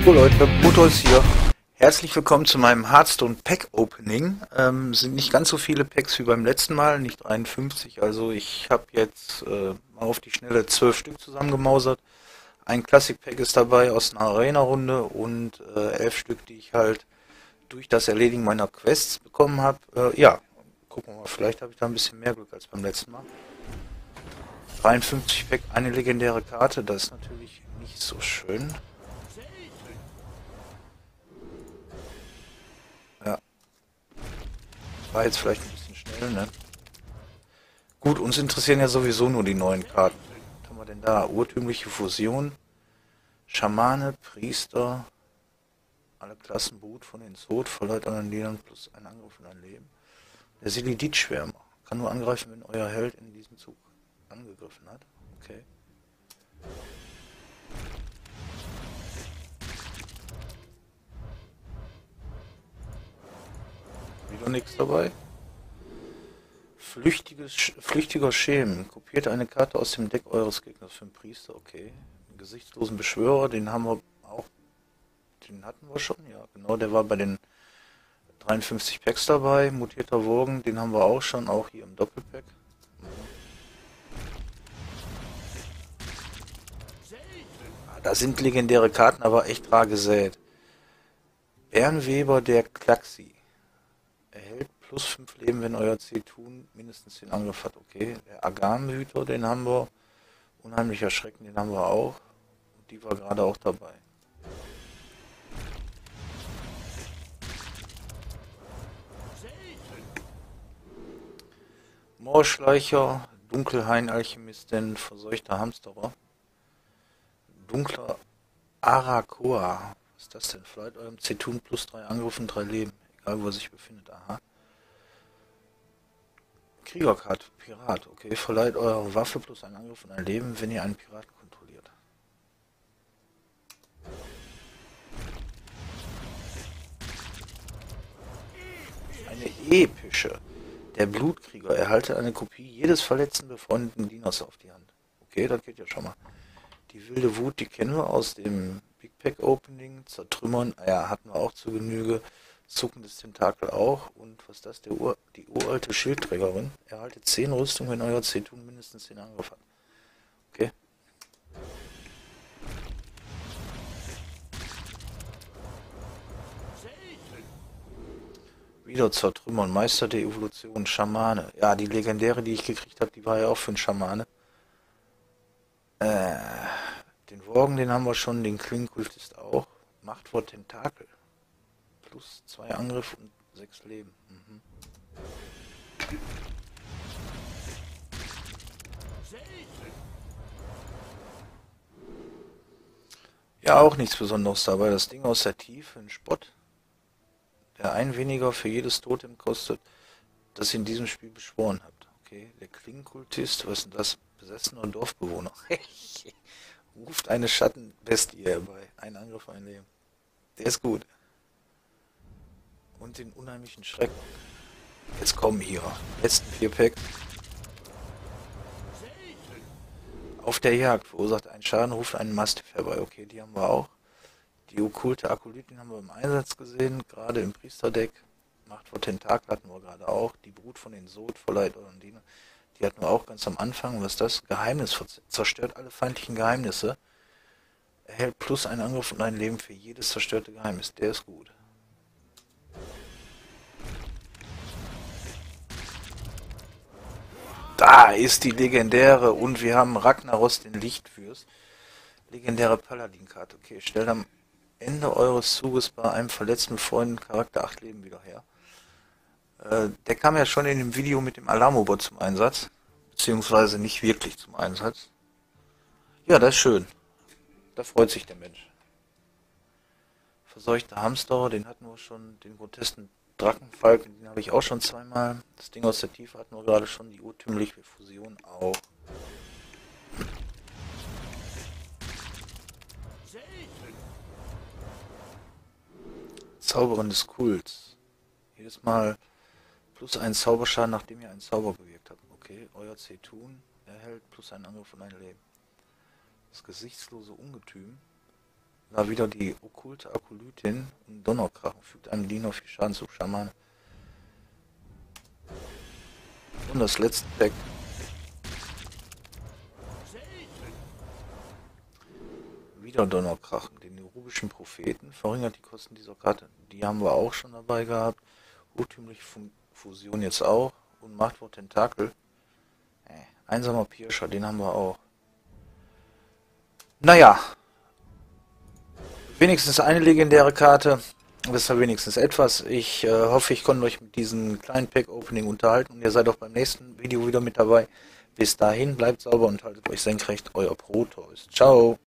So Leute, Brutus hier. Herzlich willkommen zu meinem Hearthstone Pack Opening. Sind nicht ganz so viele Packs wie beim letzten Mal, nicht 53. Also ich habe jetzt mal auf die Schnelle 12 Stück zusammengemausert. Ein Classic Pack ist dabei aus einer Arena-Runde und 11 Stück, die ich halt durch das Erledigen meiner Quests bekommen habe. Ja, gucken wir mal, vielleicht habe ich da ein bisschen mehr Glück als beim letzten Mal. 53 Pack, eine legendäre Karte, das ist natürlich nicht so schön. Ja, war jetzt vielleicht ein bisschen schnell, ne? Gut, uns interessieren ja sowieso nur die neuen Karten. Was haben wir denn da? Urtümliche Fusion, Schamane, Priester, alle Klassen Brut von den Sod, verleiht anderen Liedern plus ein Angriff und ein Leben. Der Selidit-Schwärmer kann nur angreifen, wenn euer Held in diesem Zug angegriffen hat. Okay. Wieder nichts dabei. Flüchtiger Schemen. Kopiert eine Karte aus dem Deck eures Gegners für einen Priester. Okay. Den gesichtslosen Beschwörer, den haben wir auch. Den hatten wir schon, ja genau. Der war bei den 53 Packs dabei. Mutierter Worgen, den haben wir auch schon, auch hier im Doppelpack. Da sind legendäre Karten aber echt rar gesät. Bernweber der Klaxi. Erhält plus 5 Leben, wenn euer Zetun mindestens den Angriff hat. Okay. Der Agamhüter, den haben wir. Unheimlicher Schrecken, den haben wir auch. Und die war gerade auch dabei. Moorschleicher, Dunkelhain-Alchemistin, verseuchter Hamsterer. Dunkler Arakoa. Was ist das denn? Verleiht eurem Zetun plus 3 Angriff und 3 Leben. Egal wo er sich befindet. Aha. Kriegerkarte, Pirat. Okay, verleiht eure Waffe plus einen Angriff und ein Leben, wenn ihr einen Piraten kontrolliert. Eine epische. Der Blutkrieger. Erhalte eine Kopie jedes verletzten befreundeten Dieners auf die Hand. Okay, das geht ja schon mal. Die wilde Wut, die kennen wir aus dem Big Pack Opening. Zertrümmern, ja, hatten wir auch zu Genüge. Zuckendes Tentakel auch. Und was ist das? Die uralte Schildträgerin. Erhaltet 10 Rüstung, wenn euer Zetun mindestens 10 Angriff hat. Okay. Wieder Zertrümmern. Meister der Evolution. Schamane. Ja, die legendäre, die ich gekriegt habe, die war ja auch für einen Schamane. Den Worgen, den haben wir schon. Den Klingenkultist auch. Machtwort Tentakel. Plus 2 Angriff und 6 Leben. Mhm. Ja, auch nichts Besonderes dabei. Das Ding aus der Tiefe, ein Spott, der ein weniger für jedes Totem kostet, das ihr in diesem Spiel beschworen habt. Okay, der Klingenkultist, was ist denn das? Besessener Dorfbewohner. Ruft eine Schattenbestie herbei. Ein Angriff, ein Leben. Der ist gut. Und den unheimlichen Schrecken. Jetzt kommen hier. Letzten 4 Packs. Auf der Jagd verursacht einen Schaden, ruft einen Mastiff herbei. Okay, die haben wir auch. Die okkulte Akolytin haben wir im Einsatz gesehen, gerade im Priesterdeck. Macht vor Tentakel hatten wir gerade auch. Die Brut von den Sod, verleiht euren Diener. Die hatten wir auch ganz am Anfang. Was ist das? Geheimnis zerstört alle feindlichen Geheimnisse. Erhält plus einen Angriff und ein Leben für jedes zerstörte Geheimnis. Der ist gut. Da ist die legendäre und wir haben Ragnaros, den Lichtfürst. Legendäre Paladin-Karte. Okay, stellt am Ende eures Zuges bei einem verletzten Freund Charakter 8 Leben wieder her. Der kam ja schon in dem Video mit dem Alarmobot zum Einsatz. Beziehungsweise nicht wirklich zum Einsatz. Ja, das ist schön. Da freut sich der Mensch. Verseuchter Hamsterer, den hatten wir schon. Den grotesken Drachenfalken, den habe ich auch schon zweimal. Das Ding aus der Tiefe hatten wir gerade schon. Die urtümliche Fusion auch. Zauberin des Kults. Jedes Mal plus einen Zauberschaden, nachdem ihr einen Zauber bewirkt habt. Okay, euer Zetun erhält plus einen Angriff und ein Leben. Das gesichtslose Ungetüm. Da wieder die okkulte Akolytin und Donnerkrachen. Fügt einem Diener viel Schaden zu. Schamane. Und das letzte Pack. Wieder Donnerkrachen. Den nerubischen Propheten. Verringert die Kosten dieser Karte. Die haben wir auch schon dabei gehabt. Urtümliche Fusion jetzt auch. Und Machtwort Tentakel. Einsamer Pirscher, den haben wir auch. Naja. Wenigstens eine legendäre Karte. Das ist ja wenigstens etwas. Ich hoffe, ich konnte euch mit diesem kleinen Pack-Opening unterhalten. Und ihr seid auch beim nächsten Video wieder mit dabei. Bis dahin, bleibt sauber und haltet euch senkrecht. Euer Proteus. Ciao.